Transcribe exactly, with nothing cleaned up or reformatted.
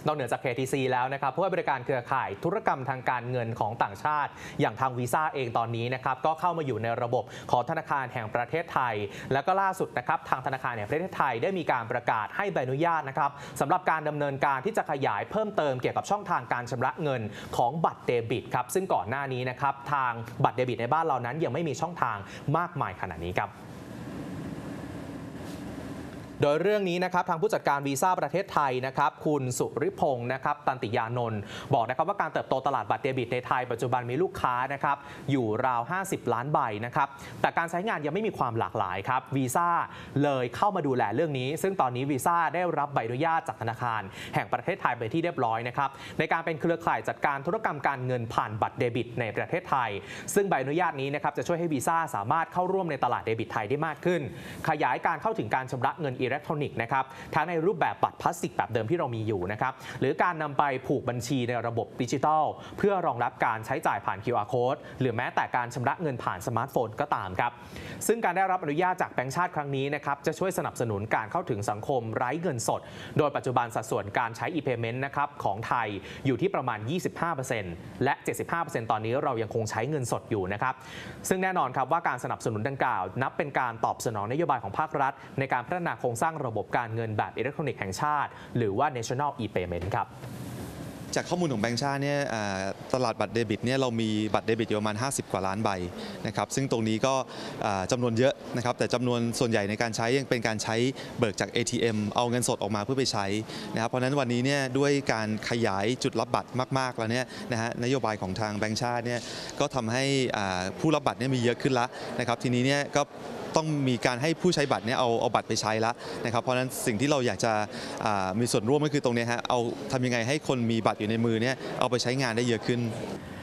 นอกเหนือจาก เค ที ซี แล้วนะครับผู้ให้บริการเครือข่ายธุรกรรมทางการเงินของต่างชาติอย่างทางวีซ่าเองตอนนี้นะครับก็เข้ามาอยู่ในระบบของธนาคารแห่งประเทศไทยแล้วก็ล่าสุดนะครับทางธนาคารแห่งประเทศไทยได้มีการประกาศให้ใบอนุญาตนะครับสำหรับการดำเนินการที่จะขยายเพิ่มเติมเกี่ยวกับช่องทางการชำระเงินของบัตรเดบิตครับซึ่งก่อนหน้านี้นะครับทางบัตรเดบิตในบ้านเรานั้นยังไม่มีช่องทางมากมายขนาดนี้ครับโดยเรื่องนี้นะครับทางผู้จัดการวีซ่าประเทศไทยนะครับคุณสุริพงศ์นะครับตันติยานนท์บอกนะครับว่าการเติบโตตลาดบัตรเดบิตในไทยปัจจุบันมีลูกค้านะครับอยู่ราวห้าสิบล้านใบนะครับแต่การใช้งานยังไม่มีความหลากหลายครับวีซ่าเลยเข้ามาดูแลเรื่องนี้ซึ่งตอนนี้วีซ่าได้รับใบอนุญาตจากธนาคารแห่งประเทศไทยไปที่เรียบร้อยนะครับในการเป็นเครือข่ายจัดการธุรกรรมการเงินผ่านบัตรเดบิตในประเทศไทยซึ่งใบอนุญาตนี้นะครับจะช่วยให้วีซ่าสามารถเข้าร่วมในตลาดเดบิตไทยได้มากขึ้นขยายการเข้าถึงการชำระเงินอิเล็กทรอนิกส์นะครับทั้งในรูปแบบบัตรพลาสติกแบบเดิมที่เรามีอยู่นะครับหรือการนำไปผูกบัญชีในระบบดิจิทัลเพื่อรองรับการใช้จ่ายผ่าน คิว อาร์ Code หรือแม้แต่การชำระเงินผ่านสมาร์ทโฟนก็ตามครับซึ่งการได้รับอนุญาตจากแบงก์ชาติครั้งนี้นะครับจะช่วยสนับสนุนการเข้าถึงสังคมไร้เงินสดโดยปัจจุบันสัดส่วนการใช้ e-payment นะครับของไทยอยู่ที่ประมาณ ยี่สิบห้าเปอร์เซ็นต์ และ เจ็ดสิบห้าเปอร์เซ็นต์ ตอนนี้เรายังคงใช้เงินสดอยู่นะครับซึ่งแน่นอนครับว่าการสนับสนุนดังกล่าวนับเป็นการตอบสนองนโยบายของภาครัฐในการพัฒนาโครงสร้างระบบการเงินแบบอิเล็กทรอนิกส์แห่งชาติหรือว่า National e-payment ครับจากข้อมูลของแบงก์ชาติเนี่ยตลาดบัตรเดบิตเนี่ยเรามีบัตรเดบิตอยู่ประมาณห้าสิบกว่าล้านใบนะครับซึ่งตรงนี้ก็จำนวนเยอะนะครับแต่จำนวนส่วนใหญ่ในการใช้ยังเป็นการใช้เบิกจาก เอ ที เอ็ม เอาเงินสดออกมาเพื่อไปใช้นะครับเพราะฉะนั้นวันนี้เนี่ยด้วยการขยายจุดรับบัตรมากๆแล้วเนี่ยนะฮะนโยบายของทางแบงก์ชาติเนี่ยก็ทำให้ผู้รับบัตรเนี่ยมีเยอะขึ้นแล้วนะครับทีนี้เนี่ยก็ต้องมีการให้ผู้ใช้บัตรเนี่ยเอาเอาบัตรไปใช้แล้วนะครับเพราะฉะนั้นสิ่งที่เราอยากจะมีส่วนร่วมก็คือตรงนี้ฮะเอาทำยังไงให้คนมีบัตรอยู่ในมือเนี่ยเอาไปใช้งานได้เยอะขึ้น